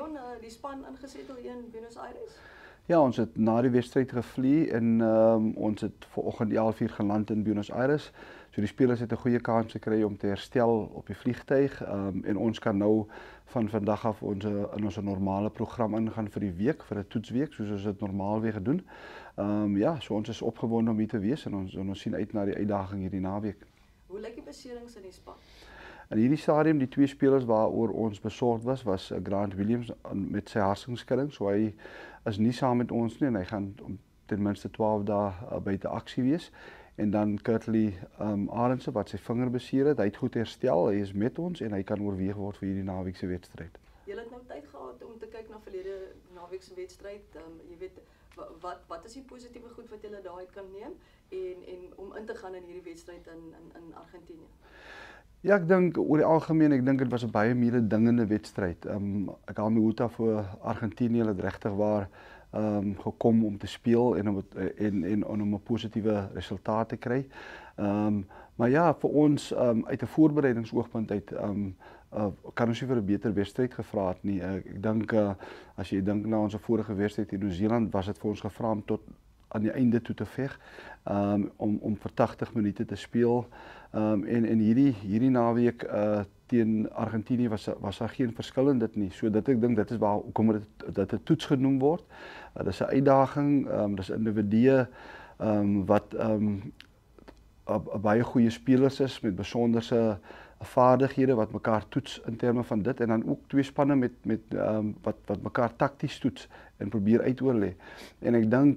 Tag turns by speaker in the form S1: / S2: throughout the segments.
S1: Leon, die span ingesetel hier in Buenos Aires?
S2: Ja, ons het na die wedstryd gevlieg en ons het vanoggend 11:00 geland in Buenos Aires. So die spelers het 'n goeie kans gekry om te herstel op die vliegtuig en ons kan nou van vandag af in ons normale program ingaan vir die week, vir 'n toetsweek soos ons dit normaalweg doen. Ja, so ons is opgewonde om hier te wees en ons sien uit na die uitdaging hierdie naweek.
S1: Hoe lyk die beserings in die span?
S2: In hierdie stadium die twee spelers waaroor ons besorgd was Grant Williams met sy hartskudding, so hy is nie saam met ons nie en hy gaan ten minste 12 dae buite aksie wees. En dan Kurtley Arendse wat sy vinger beseer het, hy het goed herstel, hy is met ons en hy kan oorweeg word vir hierdie naweek se wedstryd.
S1: Julle het nou tyd gehad om te kyk na verlede naweek se wedstryd. Jy weet wat is die positiewe goed wat julle daaruit kan neem en om in te gaan in hierdie wedstryd in Argentinië?
S2: Ja, ek dink oor die algemeen, ek dink dit was 'n baie mededingende wedstryd. Ek haal my hoed af vir Argentinië, hulle het regtig waar gekom om te speel en om 'n positiewe resultaat te kry. Maar ja, vir ons uit 'n voorbereidingsoogpunt uit kan ons nie vir 'n beter wedstryd gevra het nie. Ek dink as jy dink na ons vorige wedstryd in Nieu-Seeland, was dit vir ons gevra om tot aan die einde toe te veg, om vir 80 minute te speel. En hierdie naweek teen Argentinië was daar geen verskil in dit nie. So ek dink dit is hoekom dit 'n toets genoem word. Dis 'n uitdaging, dis individue wat 'n baie goeie spelers is met besonderse vaardighede wat mekaar toets in terme van dit en dan ook twee spanne wat mekaar takties toets en probeer uitoorlê. En ek dink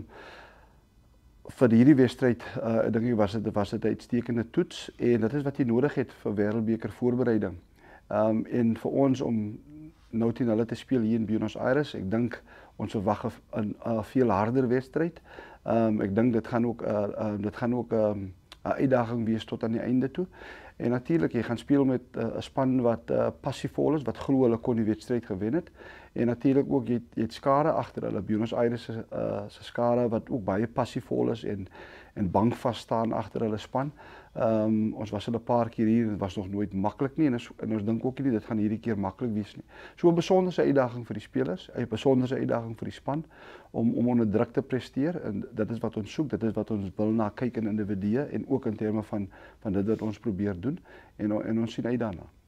S2: vir hierdie wedstryd dink ek was dit 'n uitstekende toets en dit is wat jy nodig het vir wêreldbeker voorbereiding. En vir ons om nou teen hulle te speel hier in Buenos Aires, ek dink ons verwag 'n veel harder wedstryd. Ek dink dit gaan ook 'n uitdaging wees tot aan die einde toe. En natuurlik, jy gaan speel met 'n span wat passievol is, wat glo hulle kon die wedstryd gewen het. En natuurlik ook jy het skare agter hulle, Buenos Aires se skare wat ook baie passievol is en bankvas staan agter hulle span. Ons was al 'n paar keer hier en dit was nog nooit maklik nie en ons dink ook nie dit gaan hierdie keer maklik wees nie. So 'n besonderse uitdaging vir die spelers, 'n besonderse uitdaging vir die span om onder druk te presteer en dit is wat ons soek, dit is wat ons wil na kyk in individue en ook in terme van dit wat ons probeer doen en ons sien uit daarna.